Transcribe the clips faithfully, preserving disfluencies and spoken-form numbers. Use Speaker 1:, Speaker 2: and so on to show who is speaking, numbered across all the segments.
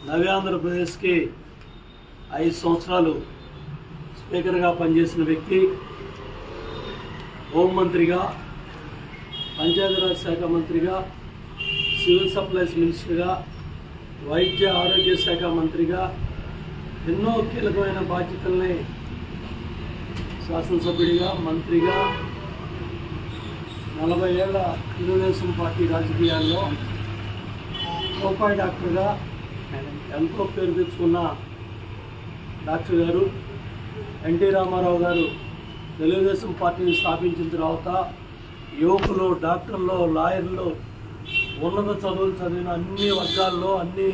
Speaker 1: నవ్య ఆంధ్రప్రదేశ్కి ఐదు సంవత్సరాలు స్పీకర్గా పనిచేసిన వ్యక్తి, హోంమంత్రిగా, పంచాయతీరాజ్ శాఖ మంత్రిగా, సివిల్ సప్లైస్ మినిస్టర్గా, వైద్య ఆరోగ్య శాఖ మంత్రిగా ఎన్నో కీలకమైన బాధ్యతల్ని శాసనసభ్యుడిగా, మంత్రిగా, నలభై ఏళ్ల తెలుగుదేశం పార్టీ రాజకీయాల్లో రూపాయి డాక్టర్గా ఎంతో పేరు తెచ్చుకున్న డాక్టర్ గారు ఎన్టీ రామారావు గారు తెలుగుదేశం పార్టీని స్థాపించిన తర్వాత యువకులు, డాక్టర్లు, లాయర్లు, ఉన్నత చదువులు చదివిన అన్ని వర్గాల్లో, అన్ని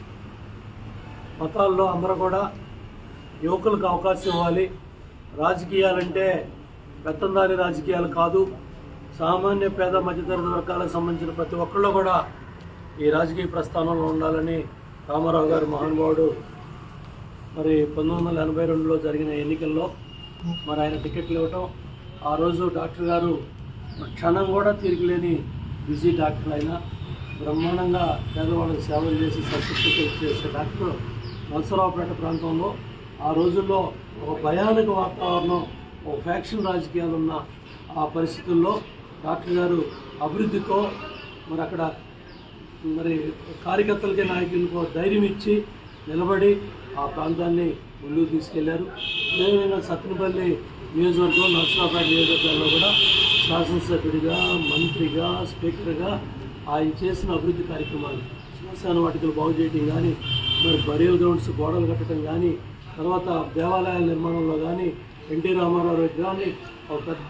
Speaker 1: మతాల్లో అందరూ కూడా యువకులకు అవకాశం ఇవ్వాలి. రాజకీయాలంటే పెత్తందారి రాజకీయాలు కాదు, సామాన్య పేద మధ్యతరగతి వర్గాలకు సంబంధించిన ప్రతి ఒక్కళ్ళు కూడా ఈ రాజకీయ ప్రస్థానంలో ఉండాలని రామారావు గారు మహానుభావుడు మరి పంతొమ్మిది వందల ఎనభై రెండులో జరిగిన ఎన్నికల్లో మరి ఆయన టికెట్లు ఇవ్వటం, ఆ రోజు డాక్టర్ గారు క్షణం కూడా తీరికలేని బిజీ డాక్టర్ అయినా బ్రహ్మాండంగా పేదవాళ్ళకి సేవలు చేసి సర్టిఫికేట్ చేసే డాక్టర్ నరసరావుపేట ప్రాంతంలో ఆ రోజుల్లో ఒక భయానక వాతావరణం, ఒక ఫ్యాక్షన్ రాజకీయాలు ఉన్న ఆ పరిస్థితుల్లో డాక్టర్ గారు అభివృద్ధితో మరి అక్కడ మరి కార్యకర్తలకి, నాయకులకు ధైర్యం ఇచ్చి నిలబడి ఆ ప్రాంతాన్ని ముందుకు తీసుకెళ్లారు. అదేవిధంగా సత్తెనపల్లి నియోజకవర్గం, నరసరావుపేట నియోజకవర్గాల్లో కూడా శాసనసభ్యుడిగా, మంత్రిగా, స్పీకర్గా ఆయన చేసిన అభివృద్ధి కార్యక్రమాలు, శ్మశాన వాటికలు బాగు చేయడం కానీ, మరి బరియల్ గ్రౌండ్స్ గోడలు కట్టడం కానీ, తర్వాత దేవాలయాల నిర్మాణంలో కానీ, ఎన్టీ రామారావు విగ్రహాన్ని ఒక పెద్ద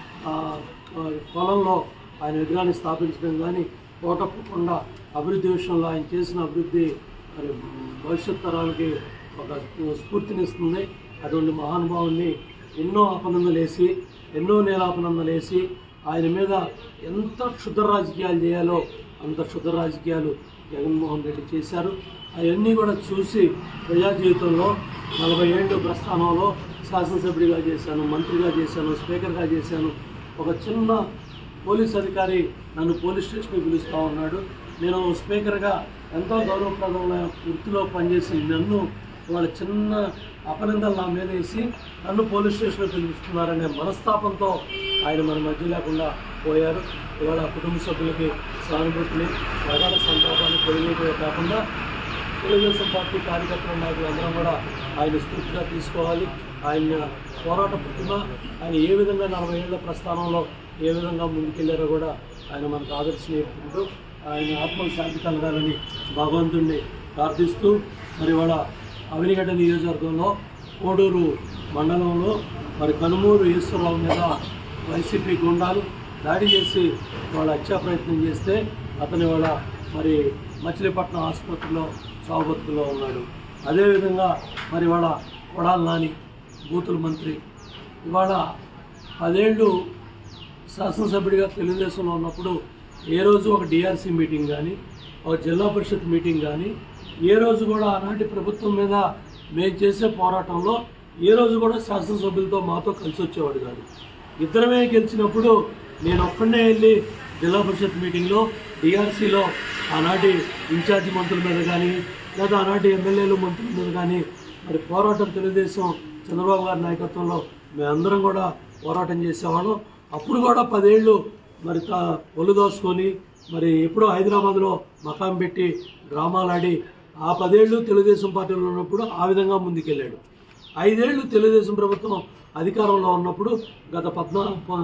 Speaker 1: పొలంలో ఆయన విగ్రహాన్ని స్థాపించడం కానీ, కోటప్పకుండా అభివృద్ధి విషయంలో ఆయన చేసిన అభివృద్ధి మరి భవిష్యత్ తరాలకి ఒక స్ఫూర్తినిస్తుంది. అటువంటి మహానుభావుల్ని ఎన్నో అపనందలు వేసి, ఎన్నో నేలాపనందలు వేసి ఆయన మీద ఎంత క్షుద్ర రాజకీయాలు చేయాలో అంత క్షుద్ర రాజకీయాలు జగన్మోహన్ రెడ్డి చేశారు. అవన్నీ కూడా చూసి ప్రజా జీవితంలో నలభై ఏళ్ళు ప్రస్థానంలో శాసనసభ్యుడిగా చేశాను, మంత్రిగా చేశాను, స్పీకర్గా చేశాను. ఒక చిన్న పోలీస్ అధికారి నన్ను పోలీస్ స్టేషన్కి పిలుస్తూ ఉన్నాడు. నేను స్పీకర్గా ఎంతో గౌరవప్రదమైన వృత్తిలో పనిచేసి నన్ను వాళ్ళ చిన్న అపనిందలు నా మీద వేసి నన్ను పోలీస్ స్టేషన్లో పిలుస్తున్నారనే మనస్తాపంతో ఆయన మన మధ్య లేకుండా పోయారు. ఇవాళ కుటుంబ సభ్యులకి సానుభూతిని, ప్రగాఢ సంతాపాన్ని తెలియజేయడమే కాకుండా తెలుగుదేశం పార్టీ కార్యకర్తల నాయకులు అందరం కూడా ఆయన స్ఫూర్తిగా తీసుకోవాలి. ఆయన పోరాట ప్రతిమ, ఆయన ఏ విధంగా నలభై ఏళ్ల ప్రస్థానంలో ఏ విధంగా ముందుకెళ్లారో కూడా ఆయన మనకు ఆదర్శనీయుడు. ఆయన ఆత్మకు శాంతి కలగాలని భగవంతుడిని ప్రార్థిస్తూ మరి వాళ్ళ అవినిగడ్డ నియోజకవర్గంలో కోడూరు మండలంలో మరి కనుమూరు ఈశ్వరరావు మీద వైసీపీ గుండాలు దాడి చేసి వాళ్ళ హత్యా ప్రయత్నం చేస్తే అతని వాళ్ళ మరి మచిలీపట్నం ఆసుపత్రిలో చావుబతుకులో ఉన్నాడు. అదేవిధంగా మరి వాళ్ళ కొడాలి నాని బూతుల మంత్రి ఇవాళ పదేళ్ళు శాసనసభ్యుడిగా తెలుగుదేశంలో ఉన్నప్పుడు ఏ రోజు ఒక డిఆర్సీ మీటింగ్ కానీ, ఒక జిల్లా పరిషత్ మీటింగ్ కానీ, ఏ రోజు కూడా ఆనాటి ప్రభుత్వం మీద మేము చేసే పోరాటంలో ఏ రోజు కూడా శాసనసభ్యులతో మాతో కలిసి వచ్చేవాడు కాదు. ఇద్దరమే గెలిచినప్పుడు నేను ఒక్కడే వెళ్ళి జిల్లా పరిషత్ మీటింగ్లో డిఆర్సీలో ఆనాటి ఇన్ఛార్జి మంత్రుల మీద కానీ, లేదా ఆనాటి ఎమ్మెల్యేలు మంత్రుల మీద కానీ మరి పోరాటం తెలుగుదేశం చంద్రబాబు గారి నాయకత్వంలో మేమందరం కూడా పోరాటం చేసేవాళ్ళం. అప్పుడు కూడా పదేళ్ళు మరి తా ఒళ్ళు దోసుకొని మరి ఎప్పుడో హైదరాబాద్లో మకాం పెట్టి డ్రామాలు ఆడి ఆ పదేళ్ళు తెలుగుదేశం పార్టీలో ఉన్నప్పుడు ఆ విధంగా ముందుకెళ్ళాడు. ఐదేళ్లు తెలుగుదేశం ప్రభుత్వం అధికారంలో ఉన్నప్పుడు గత పద్నా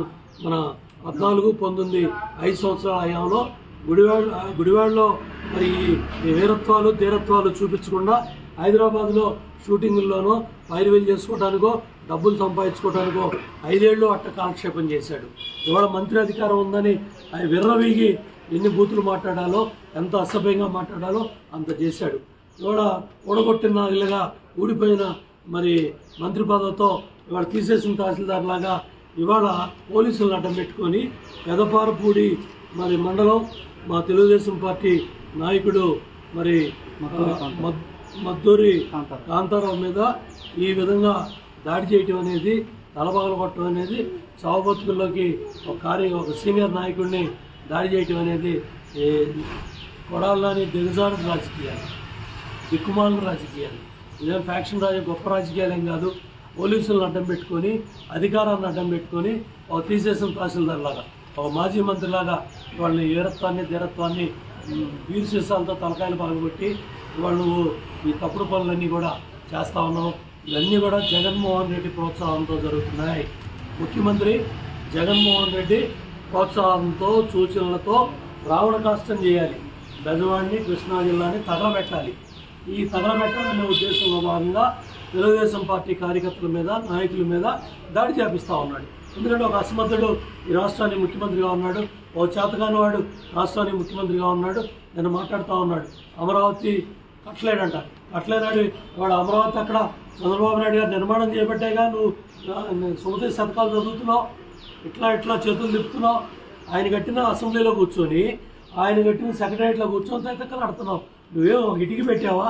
Speaker 1: మన పద్నాలుగు పంతొమ్మిది ఐదు సంవత్సరాల హయాంలో గుడివాడ గుడివాడలో మరి ఈ వీరత్వాలు ధీరత్వాలు చూపించకుండా హైదరాబాద్లో షూటింగుల్లోనో పైరువేలు చేసుకోవడానికో డబ్బులు సంపాదించుకోవడానికో ఐదేళ్లు అట్ట కాలక్షేపం చేశాడు. ఇవాళ మంత్రి అధికారం ఉందని ఆయన విర్రవీగి ఎన్ని బూతులు మాట్లాడాలో, ఎంత అసభ్యంగా మాట్లాడాలో అంత చేశాడు. ఇవాళ ఊడగొట్టిన ఇలాగా ఊడిపోయిన మరి మంత్రి పదవితో ఇవాళ తీసేసిన తహసీల్దార్ లాగా ఇవాళ పోలీసులను అడ్డం పెట్టుకొని పెదపారపూడి మరి మండలం మా తెలుగుదేశం పార్టీ నాయకుడు మరి మద్దూరి కాంతారావు మీద ఈ విధంగా దాడి చేయటం అనేది, తలబాగలు కొట్టడం అనేది, చావుబతుకుల్లోకి ఒక కార్య ఒక సీనియర్ నాయకుడిని దాడి చేయటం అనేది కొడాలని దిగజారు రాజకీయాలు. దిక్కుమాలిన రాజకీయాలు. ఇదే ఫ్యాక్షన్ రాజ గొప్ప రాజకీయాలు ఏం కాదు. పోలీసులను అడ్డం పెట్టుకొని, అధికారాన్ని అడ్డం పెట్టుకొని ఒక తీసేసిన తహసీల్దార్ లాగా, ఒక మాజీ మంత్రిలాగా వాళ్ళని వీరత్వాన్ని ధీరత్వాన్ని వీరు శిష్యాలతో తలకాయలు పగలగొట్టి వాళ్ళు నువ్వు ఈ తప్పుడు పనులన్నీ కూడా చేస్తా ఉన్నావు. ఇవన్నీ కూడా జగన్మోహన్ రెడ్డి ప్రోత్సాహంతో జరుగుతున్నాయి. ముఖ్యమంత్రి జగన్మోహన్ రెడ్డి ప్రోత్సాహంతో, సూచనలతో రావణ కాష్టం చేయాలి. బెజవాడిని, కృష్ణా జిల్లాని తగలబెట్టాలి. ఈ తగలబెట్టాలనే ఉద్దేశంలో భాగంగా తెలుగుదేశం పార్టీ కార్యకర్తల మీద, నాయకుల మీద దాడి చేపిస్తూ ఉన్నాడు. ఎందుకంటే ఒక అసమర్థుడు ఈ రాష్ట్రానికి ముఖ్యమంత్రిగా ఉన్నాడు, ఓ చేతగాని వాడు రాష్ట్రానికి ముఖ్యమంత్రిగా ఉన్నాడు. నేను మాట్లాడుతూ ఉన్నాడు అమరావతి కట్టలేడంట. కట్టలేనాడు వాడు అమరావతి అక్కడ చంద్రబాబు నాయుడు గారు నిర్మాణం చేపట్టాగా నువ్వు సుమతి శతకాలు చదువుతున్నావు, ఇట్లా ఇట్లా చేతులు తిప్పుతున్నావు. ఆయన కట్టిన అసెంబ్లీలో కూర్చొని, ఆయన కట్టిన సెక్రటరియట్లో కూర్చొని తగ్గ నడుతున్నావు. నువ్వేం ఇటుకి పెట్టావా,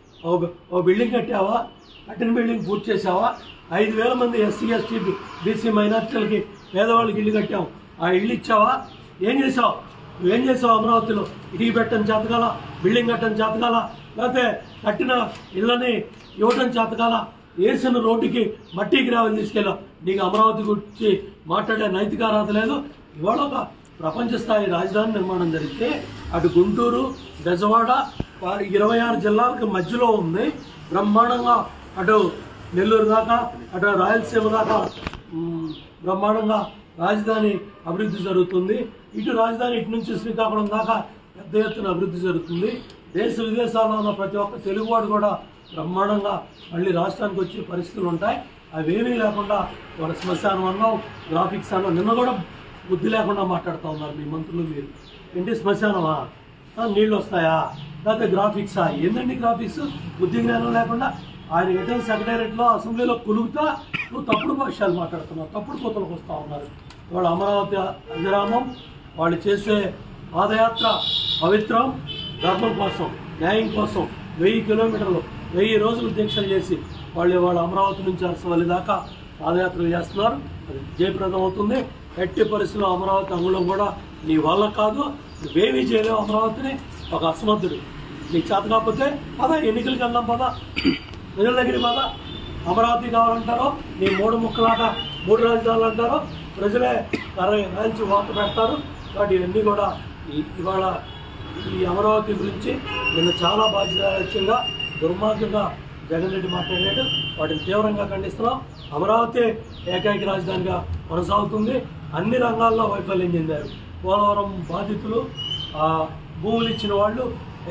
Speaker 1: ఓ బిల్డింగ్ కట్టావా, కట్టిన బిల్డింగ్ పూర్తి చేసావా? ఐదు వేల మంది ఎస్సీ ఎస్టీ బీసీ మైనార్టీలకి పేదవాళ్ళకి ఇల్లు కట్టావు. ఆ ఇల్లు ఇచ్చావా? ఏం చేసావు? నువ్వేం చేసావు? అమరావతిలో ఇటుకి పెట్టని చేతకాల, బిల్డింగ్ కట్టని చేతకాల, లేకపోతే కట్టిన ఇళ్ళని ఇవ్వటం చేతకాల, వేసిన రోడ్డుకి మట్టి గ్రావెల్ తీసుకెళ్ళావు. నీకు అమరావతి గురించి మాట్లాడే నైతిక అర్హత లేదు. ఇవాళ ఒక ప్రపంచ స్థాయి రాజధాని నిర్మాణం జరిగితే అటు గుంటూరు, బెజవాడ ఇరవై ఆరు జిల్లాలకు మధ్యలో ఉంది. బ్రహ్మాండంగా అటు నెల్లూరు దాకా, అటు రాయలసీమ దాకా బ్రహ్మాండంగా రాజధాని అభివృద్ధి జరుగుతుంది. ఇటు రాజధాని ఇటు నుంచి శ్రీకాకుళం దాకా పెద్ద ఎత్తున అభివృద్ధి జరుగుతుంది. దేశ విదేశాల్లో ఉన్న ప్రతి ఒక్క తెలుగువాడు కూడా బ్రహ్మాండంగా మళ్ళీ రాష్ట్రానికి వచ్చే పరిస్థితులు ఉంటాయి. అవేమీ లేకుండా వాళ్ళ శ్మశానం అన్నావు, గ్రాఫిక్స్ అన్నావు. నిన్న కూడా బుద్ధి లేకుండా మాట్లాడుతూ ఉన్నారు మీ మంత్రులు. మీరు ఏంటి శ్మశానమా, నీళ్ళు వస్తాయా, లేకపోతే గ్రాఫిక్సా? ఏంటండి గ్రాఫిక్స్? బుద్ధి జ్ఞానం లేకుండా ఆయన ఎటైనా సెక్రటేరియట్లో అసెంబ్లీలో కులుగుతా నువ్వు తప్పుడు భాషలు మాట్లాడుతున్నావు, తప్పుడు కోతలకు వస్తూ ఉన్నారు. వాళ్ళు అమరావతి అవిరామం, వాళ్ళు చేసే పాదయాత్ర పవిత్రం, ధర్మం కోసం, న్యాయం కోసం వెయ్యి కిలోమీటర్లు వెయ్యి రోజులు దీక్షలు చేసి వాళ్ళు వాళ్ళ అమరావతి నుంచి అరసవల్లి దాకా పాదయాత్రలు చేస్తున్నారు. అది జయప్రదం అవుతుంది. ఎట్టి పరిస్థితుల్లో అమరావతి అంగుళం కూడా నీ వల్ల కాదు, నువ్వేమీ చేయలేవు. అమరావతిని ఒక అసమర్థుడు నీకు చేత కాకపోతే పద, ఎన్నికలకి వెళ్దాం పద, ప్రజల దగ్గరికి పద. అమరావతి కావాలంటారో, నీ మూడు ముక్కలాగా మూడు రాజధానులు అంటారో, ప్రజలే రాయించి వార్త పెడతారు. కాబట్టి ఇవన్నీ కూడా ఇవాళ ఈ అమరావతి గురించి నిన్న చాలా బాధ్యతగా దుర్మార్గంగా జగన్ రెడ్డి మాట్లాడాడు. వాటిని తీవ్రంగా ఖండిస్తున్నాం. అమరావతి ఏకైక రాజధానిగా కొనసాగుతుంది. అన్ని రంగాల్లో వైఫల్యం చెందారు. పోలవరం బాధితులు, భూములు ఇచ్చిన వాళ్ళు,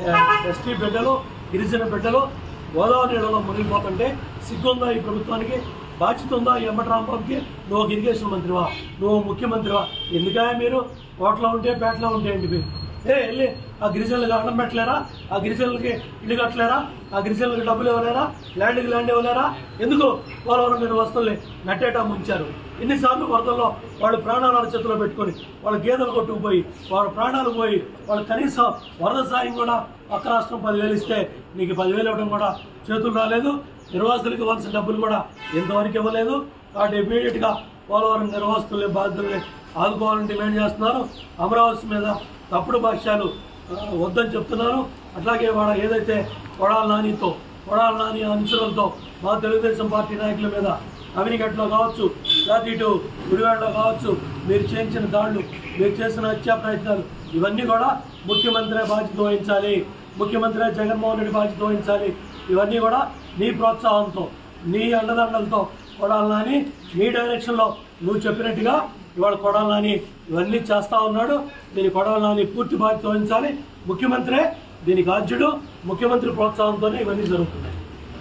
Speaker 1: ఎస్టీ బిడ్డలు, గిరిజన బిడ్డలు గోదావరి నీళ్ళలో మునిగిపోతుంటే సిగ్గుందా ఈ ప్రభుత్వానికి? బాధ్యత ఉందా ఈ ఎంబటి రాంబాబుకి? నువ్వు ఒక ఇరిగేషన్ మంత్రివా, నువ్వు ముఖ్యమంత్రివా? ఎందుకయా మీరు కోట్లో ఉంటే పేటలో ఉంటే ఏంటి మీరు? ఏ వెళ్ళి ఆ గిరిజనులకు అన్నం పెట్టలేరా? ఆ గిరిజనులకి ఇల్లు కట్టలేరా? ఆ గిరిజనులకు డబ్బులు ఇవ్వలేరా? ల్యాండ్కి ల్యాండ్ ఇవ్వలేరా? ఎందుకు పోలవరం మీద వస్తువుల్ని నట్టేటా ముంచారు? ఎన్నిసార్లు వరదల్లో వాళ్ళు ప్రాణాల చేతిలో పెట్టుకొని వాళ్ళ గేదెలు కొట్టుకుపోయి వాళ్ళ ప్రాణాలు పోయి వాళ్ళు కనీసం వరద సాయం కూడా పక్క రాష్ట్రం పదివేలు ఇస్తే నీకు పదివేలు ఇవ్వడం కూడా చేతులు రాలేదు. నిర్వాసితులకు ఇవ్వాల్సిన డబ్బులు కూడా ఎంతవరకు ఇవ్వలేదు. కాబట్టి ఇమీడియట్గా పోలవరం నిర్వాసితుల్ని, బాధితుల్ని ఆదుకోవాలని డిమాండ్ చేస్తున్నారు. అమరావతి మీద తప్పుడు భాష్యాలు వద్దని చెప్తున్నారు. అట్లాగే వాళ్ళ ఏదైతే కొడాల నానితో కొడాల నాని అనుచరులతో మా తెలుగుదేశం పార్టీ నాయకుల మీద అవినిగట్లో కావచ్చు, లేకపోతే ఇటు గుడివాడలో కావచ్చు మీరు చేయించిన దాడులు, మీరు చేసిన హత్యా ప్రయత్నాలు ఇవన్నీ కూడా ముఖ్యమంత్రి బాధ్యత వహించాలి. ముఖ్యమంత్రి జగన్మోహన్ రెడ్డి బాధ్యత వహించాలి. ఇవన్నీ కూడా నీ ప్రోత్సాహంతో, నీ అండదండలతో కొడాల నాని నీ డైరెక్షన్లో నువ్వు చెప్పినట్టుగా ఇవాళ కొడాల నాని ఇవన్నీ చేస్తూ ఉన్నాడు. దీని కొడాల నాని పూర్తి బాధ్యత వహించాలి. ముఖ్యమంత్రే దీనికి ఆద్యుడు. ముఖ్యమంత్రి ప్రోత్సాహంతోనే ఇవన్నీ జరుగుతున్నాయి.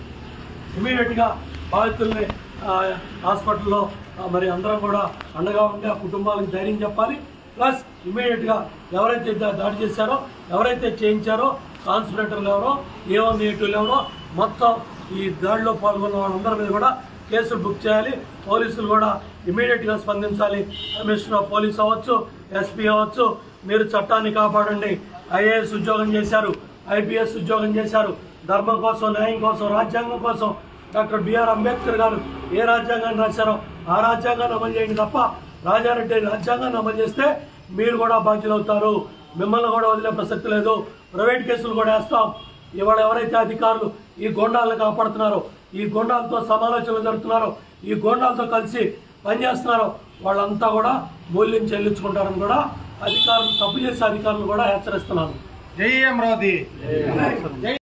Speaker 1: ఇమీడియట్గా బాధితుల్ని హాస్పిటల్లో మరి అందరం కూడా అండగా ఉండి ఆ కుటుంబాలకు ధైర్యం చెప్పాలి. ప్లస్ ఇమీడియట్గా ఎవరైతే దాడి చేశారో, ఎవరైతే చేయించారో, కాన్స్పిరేటర్లు ఎవరో, ఏ వన్ ఏ టూలు ఎవరో మొత్తం ఈ దాడిలో పాల్గొన్న వాళ్ళందరి మీద కూడా కేసులు బుక్ చేయాలి. పోలీసులు కూడా ఇమీడియట్గా స్పందించాలి. కమిషనర్ ఆఫ్ పోలీస్ అవ్వచ్చు, ఎస్పీ అవ్వచ్చు, మీరు చట్టాన్ని కాపాడండి. ఐఏఎస్ ఉద్యోగం చేశారు, ఐపీఎస్ ఉద్యోగం చేశారు, ధర్మం కోసం, న్యాయం కోసం, రాజ్యాంగం కోసం. డాక్టర్ బిఆర్ అంబేద్కర్ గారు ఏ రాజ్యాంగాన్ని రాశారో ఆ రాజ్యాంగాన్ని అమలు చేయండి తప్ప రాజారెడ్డి రాజ్యాంగాన్ని అమలు చేస్తే మీరు కూడా బాధ్యులు అవుతారు. మిమ్మల్ని కూడా వదిలే ప్రసక్తి లేదు. ప్రైవేట్ కేసులు కూడా వేస్తాం. ఇవాళ ఎవరైతే అధికారులు ఈ గోండాలను కాపాడుతున్నారో, ఈ గోండాలతో సమాలోచనలు జరుపుతున్నారో, ఈ గోండాలతో కలిసి పనిచేస్తున్నారో వాళ్ళంతా కూడా మూల్యం చెల్లించుకుంటారని కూడా అధికారులు, తప్పు చేసే అధికారులు కూడా హెచ్చరిస్తున్నాను.
Speaker 2: జై అమరావతి.